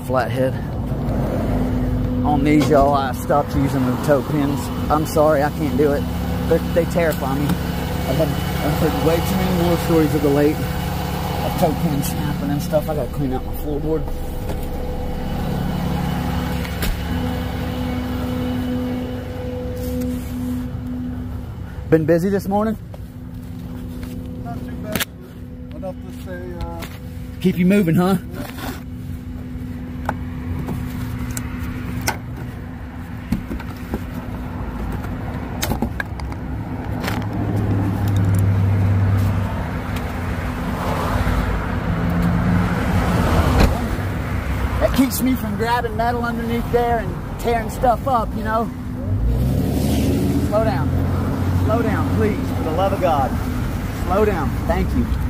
flathead. On these, y'all, I stopped using the toe pins. I'm sorry, I can't do it. They terrify me. I've heard way too many more stories of the late of toe pins snapping and stuff. I gotta clean out my floorboard. Been busy this morning? Not too bad. Enough to say, keep you moving, huh? That keeps me from grabbing metal underneath there and tearing stuff up, you know? Slow down. Slow down, please, for the love of God. Slow down. Thank you.